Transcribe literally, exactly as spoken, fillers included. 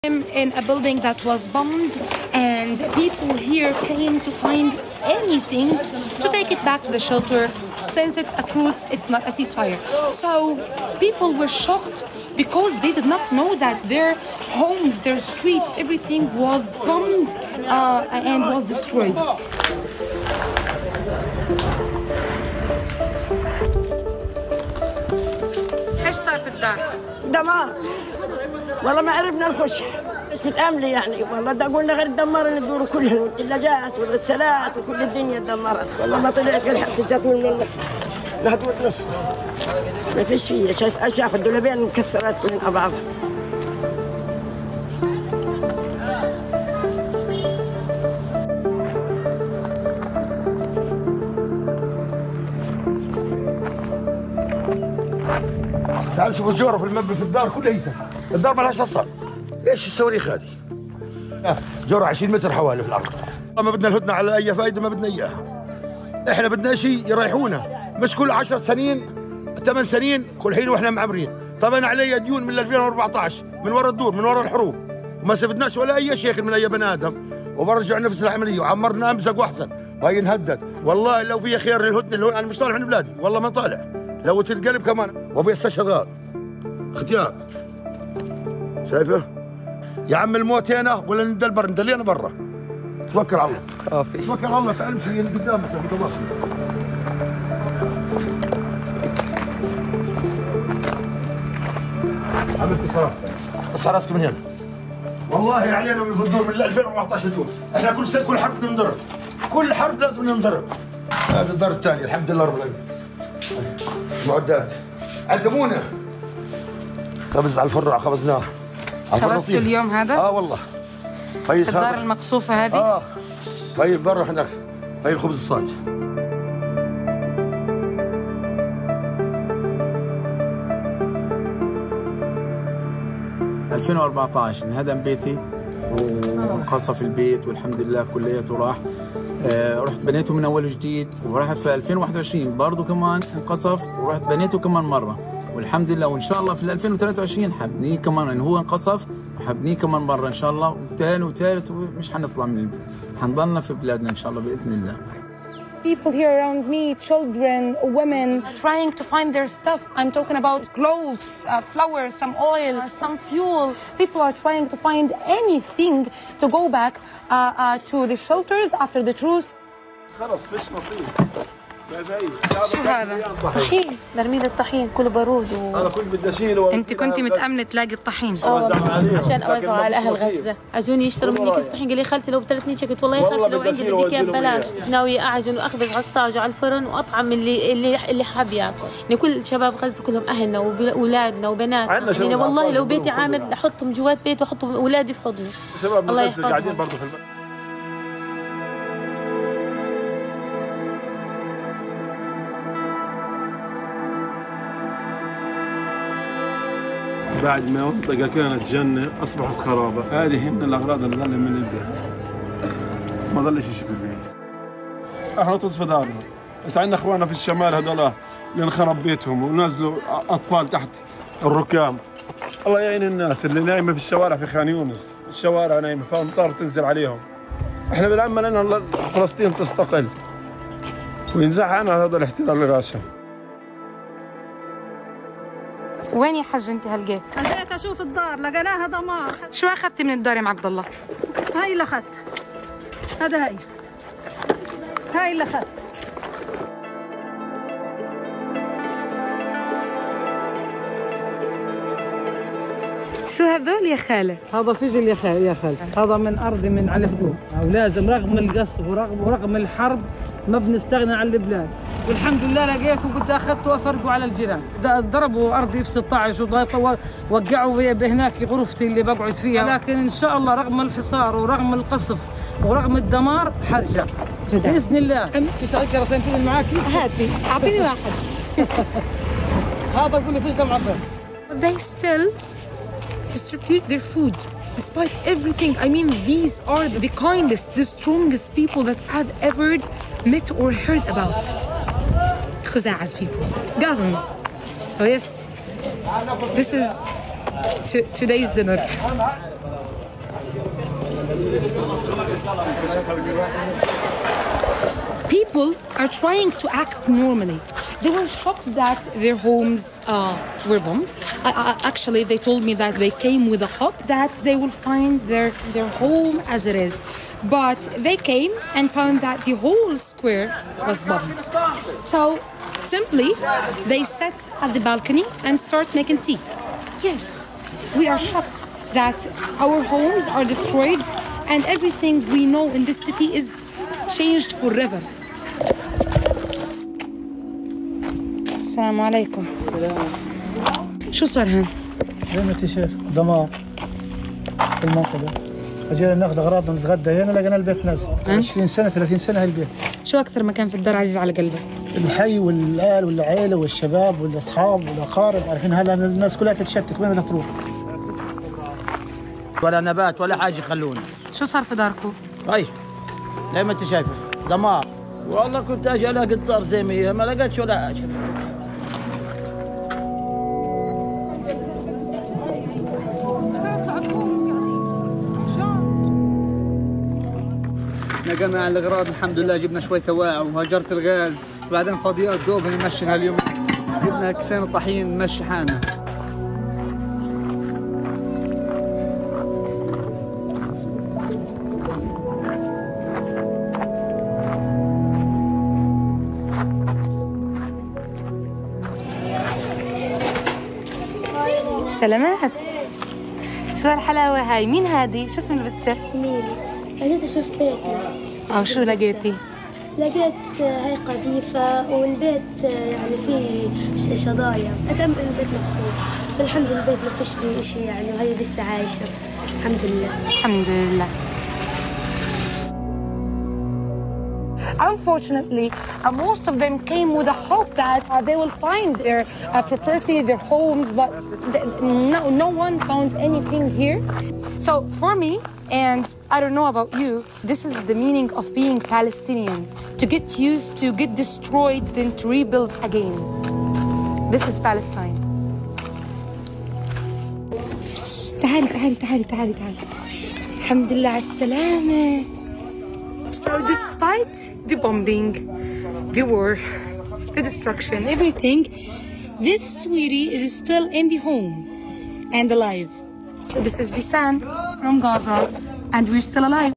In a building that was bombed, and people here came to find anything to take it back to the shelter. Since it's a truce, it's not a ceasefire. So people were shocked because they did not know that their homes, their streets, everything was bombed uh, and was destroyed. ايش صار في الدار؟ دمار. والله ما عرفنا نخش. مش متأملة يعني، والله دا قلنا غير الدمار اللي تدوروا كلهم، الثلاجات والغسالات وكل الدنيا دمرت، والله ما طلعت غير حتى الزيتون من المخ. مهدود نص. ما فيش فيه، شايف أشياء الدولابين مكسرات كلها بعض. تعال شوف الجوره في المبنى في الدار كلها هيك، الدار ما لهاش اصلا. ايش الصواريخ هذه؟ جوره عشرين متر حوالي في الارض. ما بدنا الهدنه على اي فائده، ما بدنا اياها. احنا بدنا شيء يريحونا، مش كل عشر سنين ثمان سنين كل حين واحنا معمرين. طب انا علي ديون من ألفين وأربعطعش من ورا الدور، من ورا الحروب، وما استفدناش ولا اي شيء من اي بني ادم، وبرجع نفس العمليه وعمرنا امزق واحسن وهي نهدد. والله لو في خير للهدنه اللي انا مش طالع من بلادي، والله ما طالع. لو تتقلب كمان وابي استشهد غاد اختيار. شايفه؟ يا عم الموت هنا ولا ندلبر ندلينا برا. توكل على الله. خافي. توكل على الله، تعال امشي قدام بس بتواصل. عملت اتصالات. اصحى راسك من هنا. والله علينا من الدور من ألفين وأربعطعش دور، احنا كل سنه كل حرب ننضرب. كل حرب لازم ننضرب. هذا الدار الثاني الحمد لله رب العالمين. معدات عدمونا. خبز على الفرع خبزناه. خبزتوا اليوم هذا؟ اه والله. في الدار المقصوفة هذه؟ اه. هي برا هناك. هي الخبز الصاج. ألفين وأربعطعش انهدم بيتي وانقصف البيت والحمد لله كليته راح. آه رحت بنيته من اول وجديد، ورحت في ألفين وواحد وعشرين برضه كمان انقصف ورحت بنيته كمان مره، والحمد لله. وان شاء الله في ألفين وثلاثة وعشرين حبنيه كمان، انه هو انقصف وحبنيه كمان مره ان شاء الله، وثاني وثالث، ومش حنطلع من البلد، حنضلنا في بلادنا ان شاء الله باذن الله. People here around me, children, women, trying to find their stuff. I'm talking about clothes, uh, flowers, some oil, uh, some fuel. People are trying to find anything to go back uh, uh, to the shelters after the truce. خلص فيش نصيب. شو هذا؟ طحين، برميل الطحين كله بارود و... انا كنت بدي اشيله. انت كنت متأمنة تلاقي الطحين؟ اه عشان اوزعه على اهل غزة. اجوني يشتروا مني كيس طحين، قال لي خالتي لو بثلاث نيشة، قلت والله يا خالتي لو عندي بديك اياه ببلاش. ناوية اعجن واخبز على الصاج وعلى الفرن واطعم اللي اللي اللي حاب ياكل. يعني كل شباب غزة كلهم اهلنا واولادنا وبناتنا. يعني والله لو بيتي عامر احطهم جوات بيت واحط اولادي في حضني. شباب من غزة قاعدين برضه في البلد. بعد ما منطقة كانت جنة أصبحت خرابة. هذه من الأغراض اللي ظل من البيت. ما ظلش شيء في البيت. احنا تصفى دارنا، بس عندنا اخواننا في الشمال هذول اللي انخرب بيتهم ونزلوا أطفال تحت الركام. الله يعين الناس اللي نايمة في الشوارع في خان يونس، الشوارع نايمة فأمطار تنزل عليهم. احنا بالأمل أن فلسطين تستقل وينزح عنها هذا الاحتلال الغاشم. وين يا حج انت هلقيت؟ خليت اشوف الدار لقيناها دمار. شو اخذتي من الدار يا عبد الله؟ هاي اللي اخذت. هذا هي. هاي اللي اخذت. شو هذول يا خالة؟ هذا فجل يا خالة يا خالة، هذا من أرضي من على الحدود، ولازم رغم القصف ورغم ورغم الحرب ما بنستغنى عن البلاد، والحمد لله لقيته قد أخذته وأفرقوا على الجيران، ضربوا أرضي في ستة عشر ووقعوا بهناك غرفتي اللي بقعد فيها، لكن إن شاء الله رغم الحصار ورغم القصف ورغم الدمار حرجع بإذن الله. تشتغلي راسين فيلم معاكي؟ هاتي أعطيني واحد. هذا أقول لي فجل معبس. They still distribute their food despite everything. I mean, these are the kindest, the strongest people that I've ever met or heard about. Khuza'a's people, dozens. So yes, this is today's dinner. People are trying to act normally. They were shocked that their homes uh, were bombed. Uh, uh, actually, they told me that they came with a hope that they will find their, their home as it is. But they came and found that the whole square was bombed. So simply, they sat at the balcony and start making tea. Yes, we are shocked that our homes are destroyed and everything we know in this city is changed forever. السلام عليكم. شو صار هون؟ زي ما انت شايف دمار في المنطقة. اجينا ناخذ اغراضنا نتغدى هنا لقينا البيت نازل. عشرين سنة ثلاثين سنة هالبيت. شو أكثر مكان في الدار عزيز على قلبك؟ الحي والأهل والعائلة والشباب والأصحاب والأقارب، عارفين هلا الناس كلها تتشتت وين بدها تروح؟ ولا نبات ولا حاجة يخلونا. شو صار في داركم؟ هاي زي ما انت شايفة دمار. والله كنت اجي الاقي الدار زي ما هي ما لقيتش ولا حاجه. نقلنا على الاغراض الحمد لله، جبنا شويه تواعي وهجرة الغاز، وبعدين فضيات دوب نمشي هاليوم، جبنا كيسين طحين نمشي حالنا. سلامات. شو هالحلاوة هاي؟ مين هادي؟ شو اسم البسة؟ ميلي. لقيتها شوف بيتنا. اه شو لقيتي؟ لقيت هاي قذيفة والبيت يعني فيه شظايا، أتأمل البيت مقصود، والحمد لله البيت ما فيش فيه إشي يعني، وهي بس عايشة الحمد لله. الحمد لله. Unfortunately, uh, most of them came with a hope that uh, they will find their uh, property, their homes, but th no, no one found anything here. So for me, and I don't know about you, this is the meaning of being Palestinian. To get used to get destroyed, then to rebuild again. This is Palestine. تعالي تعالي تعالي تعالي تعالي. الحمد لله على السلامة. So despite the bombing, the war, the destruction, everything, this sweetie is still in the home and alive. So this is Bisan from Gaza, and we're still alive.